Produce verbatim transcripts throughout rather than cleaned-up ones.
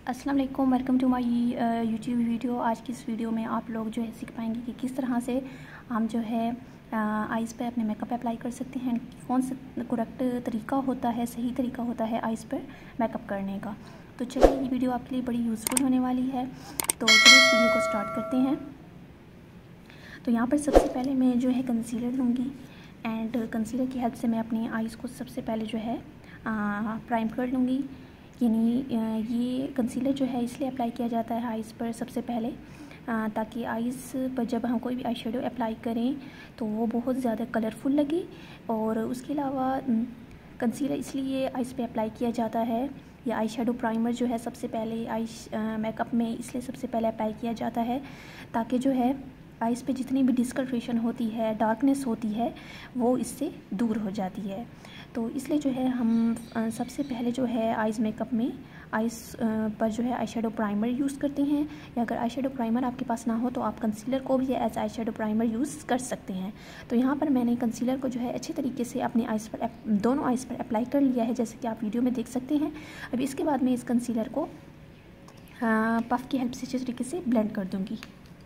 अस्सलाम वालेकुम, welcome to my YouTube video. आज की इस वीडियो में आप लोग जो है सीख पाएंगे कि किस तरह से हम जो है आइज़ पे अपने मेकअप अप्लाई कर सकते हैं, कौन सा करेक्ट तरीका होता है, सही तरीका होता है आइज़ पर मेकअप करने का। तो चलिए, ये वीडियो आपके लिए बड़ी यूज़फुल होने वाली है। तो चलिए इस वीडियो को स्टार्ट करते हैं। तो यहाँ पर सबसे पहले मैं जो है कंसीलर लूँगी एंड कंसीलर की हेल्प से मैं अपनी आइज़ को सबसे पहले जो है प्राइम कर लूँगी। यानी ये कंसीलर जो है इसलिए अप्लाई किया जाता है आइज़ पर सबसे पहले, ताकि आइज़ पर जब हम कोई भी आई शेडो अप्लाई करें तो वो बहुत ज़्यादा कलरफुल लगे। और उसके अलावा कंसीलर इसलिए आइज़ पे अप्लाई किया जाता है, या आई शेडो प्राइमर जो है सबसे पहले आई मेकअप में इसलिए सबसे पहले अप्लाई किया जाता है ताकि जो है आइज़ पे जितनी भी डिस्कलरेशन होती है, डार्कनेस होती है, वो इससे दूर हो जाती है। तो इसलिए जो है हम सबसे पहले जो है आइज़ मेकअप में आइज़ पर जो है आई शेडो प्राइमर यूज़ करते हैं, या अगर आई शेडो प्राइमर आपके पास ना हो तो आप कंसीलर को भी as eye shadow primer use कर सकते हैं। तो यहाँ पर मैंने कंसीलर को जो है अच्छे तरीके से अपनी आइज़ पर दोनों आइज़ पर अप्लाई कर लिया है, जैसे कि आप वीडियो में देख सकते हैं। अब इसके बाद मैं इस कंसीलर को पफ की हेल्प से अच्छे तरीके से ब्लेंड कर दूँगी।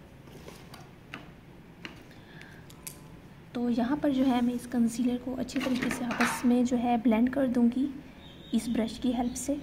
तो यहाँ पर जो है मैं इस कंसीलर को अच्छे तरीके से आपस में जो है ब्लेंड कर दूँगी इस ब्रश की हेल्प से।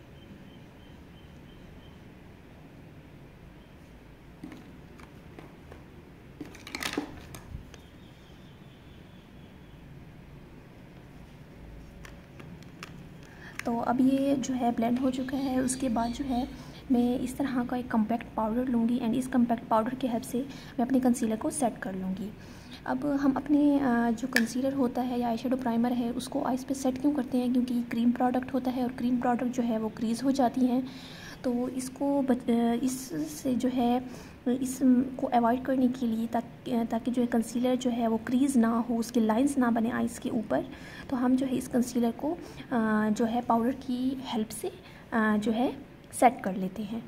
तो अब ये जो है ब्लेंड हो चुका है। उसके बाद जो है मैं इस तरह का एक कम्पैक्ट पाउडर लूँगी एंड इस कम्पैक्ट पाउडर की हेल्प से मैं अपने कंसीलर को सेट कर लूँगी। अब हम अपने जो कंसीलर होता है या आई शेडो प्राइमर है उसको आइज़ पे सेट क्यों करते हैं, क्योंकि क्रीम प्रोडक्ट होता है और क्रीम प्रोडक्ट जो है वो क्रीज़ हो जाती हैं। तो इसको इससे जो है इसको अवॉइड करने के लिए ताकि ताकि जो है कंसीलर जो है वो क्रीज़ ना हो, उसके लाइंस ना बने आइज़ के ऊपर, तो हम जो है इस कंसीलर को जो है पाउडर की हेल्प से जो है सेट कर लेते हैं।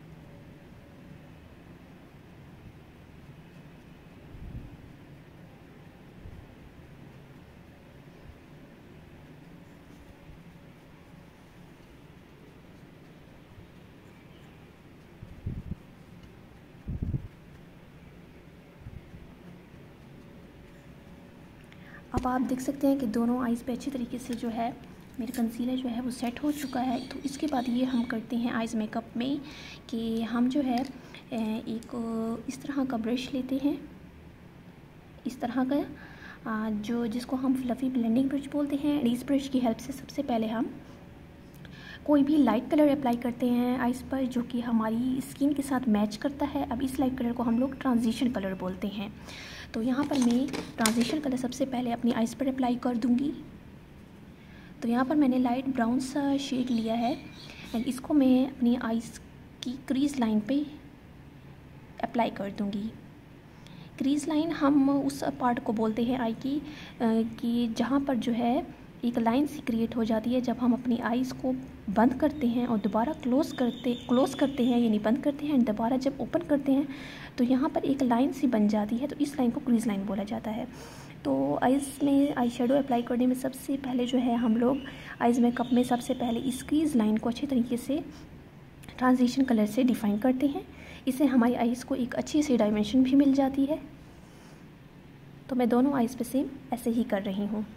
अब आप देख सकते हैं कि दोनों आइज़ पे अच्छी तरीके से जो है मेरा कंसीलर जो है वो सेट हो चुका है। तो इसके बाद ये हम करते हैं आइज़ मेकअप में कि हम जो है एक इस तरह का ब्रश लेते हैं, इस तरह का जो जिसको हम फ्लफ़ी ब्लेंडिंग ब्रश बोलते हैं। इस ब्रश की हेल्प से सबसे पहले हम कोई भी लाइट कलर अप्लाई करते हैं आइज़ पर जो कि हमारी स्किन के साथ मैच करता है। अब इस लाइट कलर को हम लोग ट्रांजिशन कलर बोलते हैं। तो यहाँ पर मैं ट्रांजिशन कलर सबसे पहले अपनी आइज़ पर अप्लाई कर दूँगी। तो यहाँ पर मैंने लाइट ब्राउन सा शेड लिया है एंड इसको मैं अपनी आइज़ की क्रीज़ लाइन पे अप्लाई कर दूँगी। क्रीज़ लाइन हम उस पार्ट को बोलते हैं आई की कि जहाँ पर जो है एक लाइन सी क्रिएट हो जाती है जब हम अपनी आइज़ को बंद करते हैं और दोबारा क्लोज़ करते क्लोज़ करते हैं यानी बंद करते हैं, दोबारा जब ओपन करते हैं तो यहाँ पर एक लाइन सी बन जाती है। तो इस लाइन को क्रीज़ लाइन बोला जाता है। तो आइज़ में आई शेडो अप्लाई करने में सबसे पहले जो है हम लोग आइज़ मेकअप में सबसे पहले इस क्रीज़ लाइन को अच्छे तरीके से ट्रांजिशन कलर से डिफ़ाइन करते हैं। इससे हमारी आइज़ को एक अच्छी सी डायमेंशन भी मिल जाती है। तो मैं दोनों आइज़ पे सेम ऐसे ही कर रही हूँ।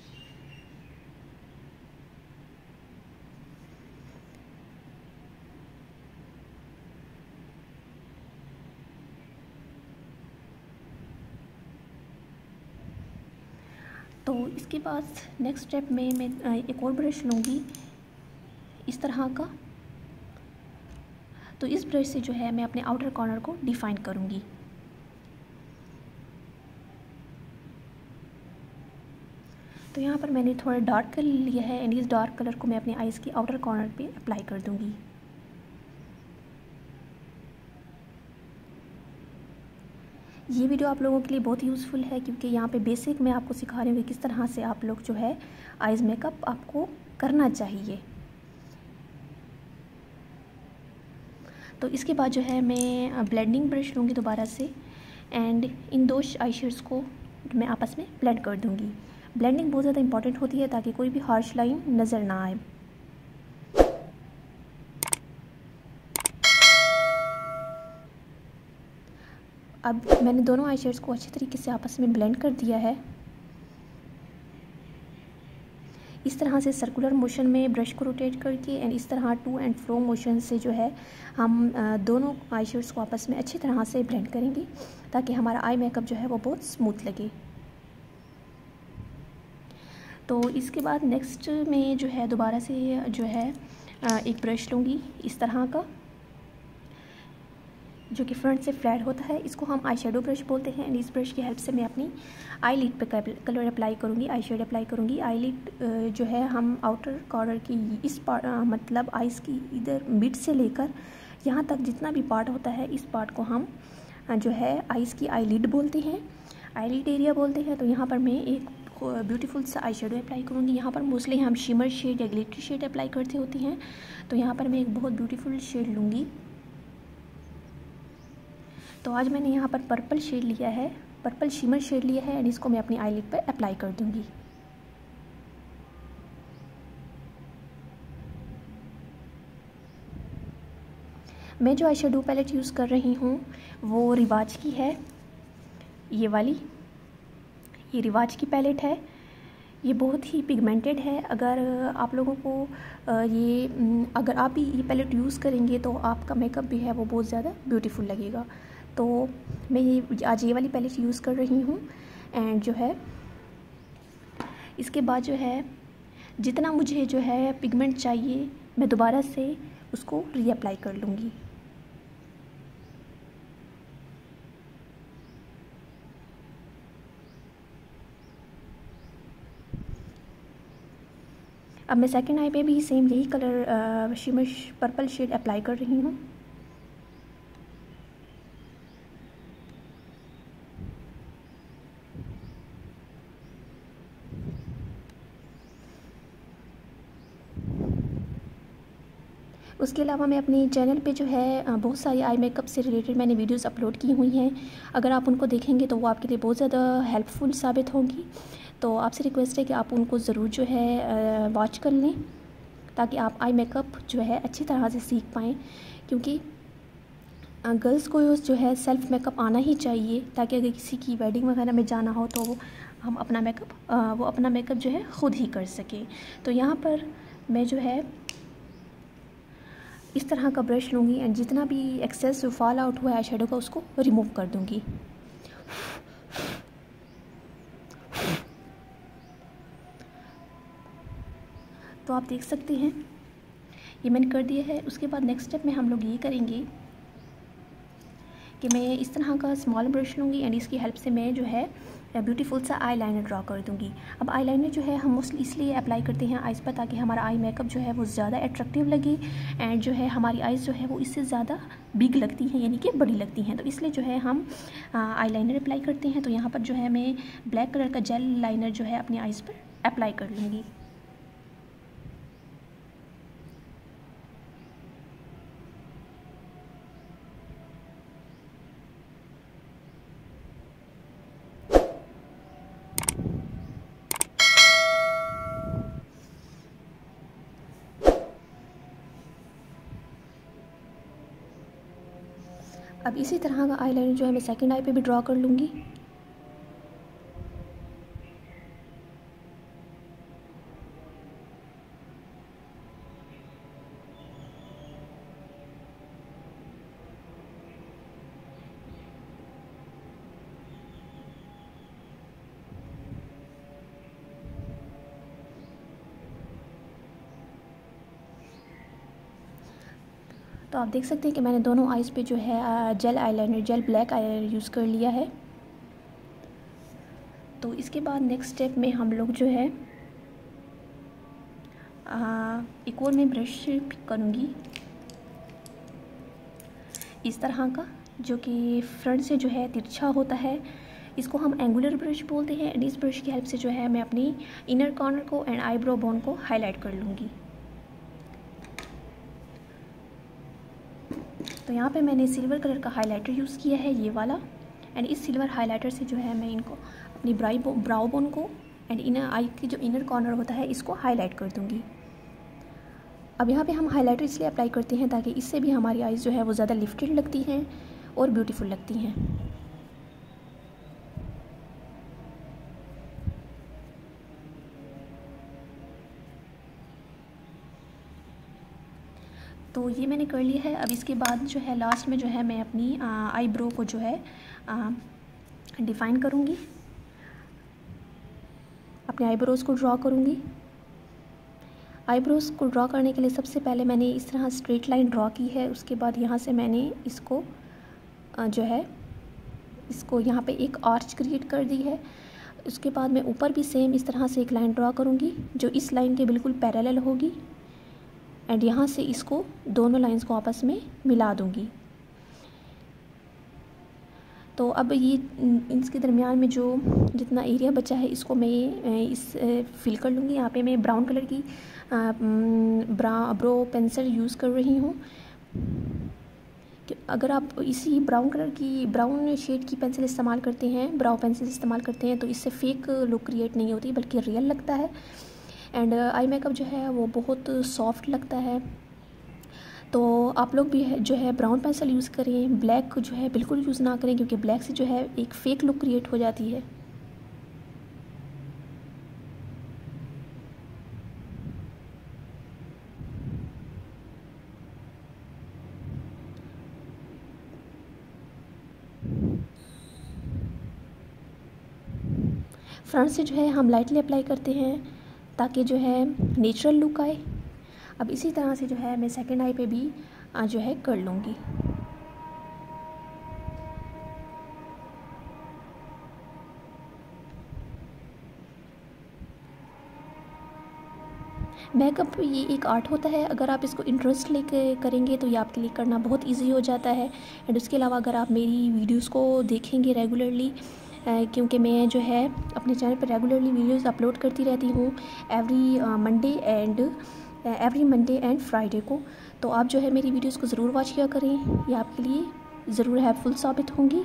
तो इसके बाद नेक्स्ट स्टेप में मैं एक और ब्रश लूँगी इस तरह का। तो इस ब्रश से जो है मैं अपने आउटर कॉर्नर को डिफ़ाइन करूँगी। तो यहाँ पर मैंने थोड़ा डार्क कलर लिया है एंड इस डार्क कलर को मैं अपने आइज़ के आउटर कॉर्नर पे अप्लाई कर दूँगी। ये वीडियो आप लोगों के लिए बहुत यूज़फुल है क्योंकि यहाँ पे बेसिक मैं आपको सिखा रही हूँ कि किस तरह से आप लोग जो है आइज़ मेकअप आपको करना चाहिए। तो इसके बाद जो है मैं ब्लेंडिंग ब्रश लूँगी दोबारा से एंड इन दो आई शेड्स को मैं आपस में ब्लेंड कर दूँगी। ब्लेंडिंग बहुत ज़्यादा इंपॉर्टेंट होती है ताकि कोई भी हार्श लाइन नज़र ना आए। अब मैंने दोनों आई शेड्स को अच्छी तरीके से आपस में ब्लेंड कर दिया है। इस तरह से सर्कुलर मोशन में ब्रश को रोटेट करके एंड इस तरह टू एंड फ्रो मोशन से जो है हम दोनों आई शेड्स को आपस में अच्छी तरह से ब्लेंड करेंगे ताकि हमारा आई मेकअप जो है वो बहुत स्मूथ लगे। तो इसके बाद नेक्स्ट में जो है दोबारा से जो है एक ब्रश लूँगी इस तरह का, जो कि फ्रंट से फ्लैट होता है। इसको हम आई शेडो ब्रश बोलते हैं एंड इस ब्रश की हेल्प से मैं अपनी आई लिड पे कलर अप्लाई करूँगी, आई शेड अप्लाई करूँगी। आई लिड जो है हम आउटर कॉर्नर की इस पार्ट मतलब आइज़ की इधर मिड से लेकर यहाँ तक जितना भी पार्ट होता है इस पार्ट को हम जो है आइज़ की आई लिड बोलते हैं, आई लिड एरिया बोलते हैं। तो यहाँ पर मैं एक ब्यूटीफुल सा आई शेडो अप्लाई करूँगी। यहाँ पर मोस्टली हम शिमर शेड या ग्लिटरी शेड अप्लाई करते होते हैं, तो यहाँ पर मैं एक बहुत ब्यूटीफुल शेड लूँगी। तो आज मैंने यहाँ पर पर्पल शेड लिया है, पर्पल शिमर शेड लिया है एंड इसको मैं अपनी आई लिड पर अप्लाई कर दूँगी। मैं जो आई शेडो पैलेट यूज़ कर रही हूँ वो रिवाज की है, ये वाली, ये रिवाज की पैलेट है। ये बहुत ही पिगमेंटेड है। अगर आप लोगों को ये अगर आप भी ये पैलेट यूज़ करेंगे तो आपका मेकअप भी है वो बहुत ज़्यादा ब्यूटीफुल लगेगा। तो मैं ये आज ये वाली पैलेट यूज़ कर रही हूँ एंड जो है इसके बाद जो है जितना मुझे जो है पिगमेंट चाहिए मैं दोबारा से उसको रीअप्लाई कर लूँगी। अब मैं सेकेंड आई पे भी सेम यही colour shimmer purple shade apply कर रही हूँ। उसके अलावा मैं अपने चैनल पे जो है बहुत सारी आई मेकअप से रिलेटेड मैंने वीडियोस अपलोड की हुई हैं। अगर आप उनको देखेंगे तो वो आपके लिए बहुत ज़्यादा हेल्पफुल साबित होंगी। तो आपसे रिक्वेस्ट है कि आप उनको ज़रूर जो है वॉच कर लें ताकि आप आई मेकअप जो है अच्छी तरह से सीख पाएँ, क्योंकि गर्ल्स को जो है सेल्फ़ मेकअप आना ही चाहिए ताकि अगर किसी की वेडिंग वगैरह में जाना हो तो हम अपना मेकअप वो अपना मेकअप जो है ख़ुद ही कर सकें। तो यहाँ पर मैं जो है इस तरह का ब्रश लूँगी एंड जितना भी एक्सेस फॉल आउट हुआ है आई शेडो का उसको रिमूव कर दूँगी। तो आप देख सकते हैं ये मैंने कर दिया है। उसके बाद नेक्स्ट स्टेप में हम लोग ये करेंगे कि मैं इस तरह का स्मॉल ब्रश लूँगी एंड इसकी हेल्प से मैं जो है ब्यूटीफुल सा आई लाइनर ड्रॉ कर दूँगी। अब आई लाइनर जो है हम मोस्टली इसलिए अप्लाई करते हैं आइज़ पर ताकि हमारा आई मेकअप जो है वो ज़्यादा अट्रैक्टिव लगे एंड जो है हमारी आइज़ जो है वो इससे ज़्यादा बिग लगती हैं यानी कि बड़ी लगती हैं। तो इसलिए जो है हम आई लाइनर अप्लाई करते हैं। तो यहाँ पर जो है मैं ब्लैक कलर का जेल लाइनर जो है अपनी आइज़ पर अप्लाई कर लूँगी। अब इसी तरह का आईलाइनर जो है मैं सेकंड आई पे भी ड्रॉ कर लूँगी। तो आप देख सकते हैं कि मैंने दोनों आइज़ पे जो है gel eyeliner gel black eyeliner use कर लिया है। तो इसके बाद नेक्स्ट स्टेप में हम लोग जो है आ, एक और मैं ब्रश पिक करूँगी इस तरह का, जो कि फ्रंट से जो है तिरछा होता है। इसको हम एंगुलर ब्रश बोलते हैं एंड इस ब्रश की हेल्प से जो है मैं अपनी इनर कॉर्नर को एंड आईब्रो बोन को हाईलाइट कर लूँगी। तो यहाँ पे मैंने सिल्वर कलर का हाइलाइटर यूज़ किया है, ये वाला, एंड इस सिल्वर हाइलाइटर से जो है मैं इनको अपनी ब्राई ब्राउ बोन को एंड इनर आई की जो इनर कॉर्नर होता है इसको हाईलाइट कर दूँगी। अब यहाँ पे हम हाइलाइटर इसलिए अप्लाई करते हैं ताकि इससे भी हमारी आइज़ जो है वो ज़्यादा लिफ्टेड लगती हैं और ब्यूटीफुल लगती हैं। तो ये मैंने कर लिया है। अब इसके बाद जो है लास्ट में जो है मैं अपनी आईब्रो को जो है डिफ़ाइन करूँगी, अपने आईब्रोज़ को ड्रॉ करूँगी। आईब्रोज़ को ड्रॉ करने के लिए सबसे पहले मैंने इस तरह स्ट्रेट लाइन ड्रॉ की है। उसके बाद यहाँ से मैंने इसको जो है इसको यहाँ पे एक आर्च क्रिएट कर दी है। उसके बाद मैं ऊपर भी सेम इस तरह से एक लाइन ड्रॉ करूँगी जो इस लाइन के बिल्कुल पैरेलल होगी, एंड यहाँ से इसको दोनों लाइंस को आपस में मिला दूँगी। तो अब ये इसके दरमियान में जो जितना एरिया बचा है इसको मैं इस फिल कर लूँगी। यहाँ पे मैं ब्राउन कलर की ब्रा ब्रो पेंसिल यूज़ कर रही हूँ। अगर आप इसी ब्राउन कलर की ब्राउन शेड की पेंसिल इस्तेमाल करते हैं, ब्राउ पेंसिल इस्तेमाल करते हैं, तो इससे फेक लुक क्रिएट नहीं होती बल्कि रियल लगता है, एंड आई मेकअप जो है वो बहुत सॉफ्ट लगता है। तो आप लोग भी है जो है ब्राउन पेंसिल यूज़ करें, ब्लैक जो है बिल्कुल यूज़ ना करें, क्योंकि ब्लैक से जो है एक फ़ेक लुक क्रिएट हो जाती है। फ्रंट से जो है हम लाइटली अप्लाई करते हैं ताकि जो है नेचुरल लुक आए। अब इसी तरह से जो है मैं सेकंड आई पे भी जो है कर लूँगी। मेकअप ये एक आर्ट होता है, अगर आप इसको इंटरेस्ट लेके करेंगे तो ये आपके लिए करना बहुत इजी हो जाता है। एंड उसके अलावा अगर आप मेरी वीडियोस को देखेंगे रेगुलरली, क्योंकि मैं जो है अपने चैनल पर रेगुलरली वीडियोस अपलोड करती रहती हूँ every Monday and every Monday and Friday को, तो आप जो है मेरी वीडियोस को ज़रूर वॉच किया करें, ये आपके लिए ज़रूर हेल्पफुल साबित होंगी।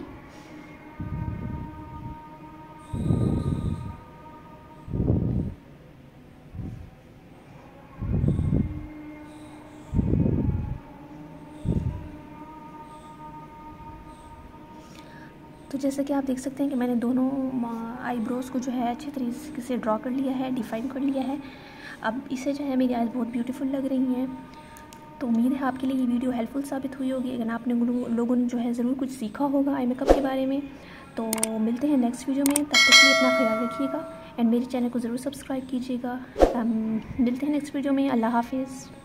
तो जैसे कि आप देख सकते हैं कि मैंने दोनों आईब्रोज़ को जो है अच्छे तरीके से ड्रॉ कर लिया है, डिफ़ाइन कर लिया है। अब इससे जो है मेरी आईज़ बहुत ब्यूटीफुल लग रही हैं। तो उम्मीद है आपके लिए ये वीडियो हेल्पफुल साबित हुई होगी। अगर आपने लोगों ने जो है ज़रूर कुछ सीखा होगा आई मेकअप के बारे में। तो मिलते हैं नेक्स्ट वीडियो में, तब तक के लिए अपना ख्याल रखिएगा एंड मेरे चैनल को ज़रूर सब्सक्राइब कीजिएगा। मिलते हैं नेक्स्ट वीडियो में। अल्लाह हाफिज़।